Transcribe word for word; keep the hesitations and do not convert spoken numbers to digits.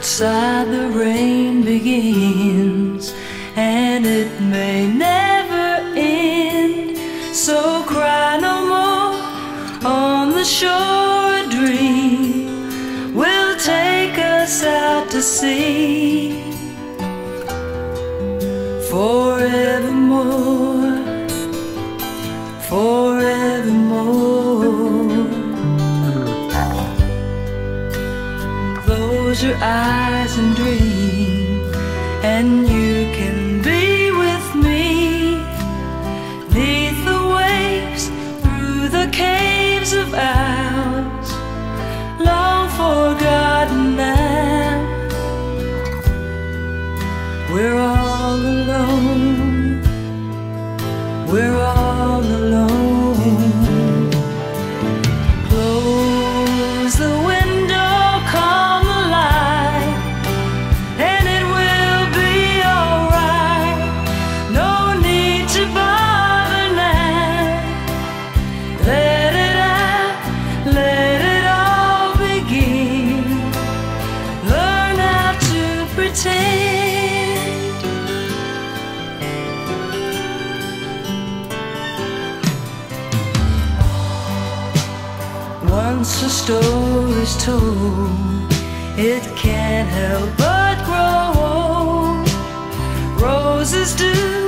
outside the rain begins, and it may never end. So cry no more. On the shore a dream will take us out to sea. Forevermore, forevermore. Close your eyes and dream, and you can be with me. Neath the waves, through the caves of ours, long forgotten now. We're all alone, we're all alone. Close the window, calm the light, and it will be alright. No need to bother now. Let it out, let it all begin. Learn how to pretend. Once a story's told, it can't help but grow old. Roses do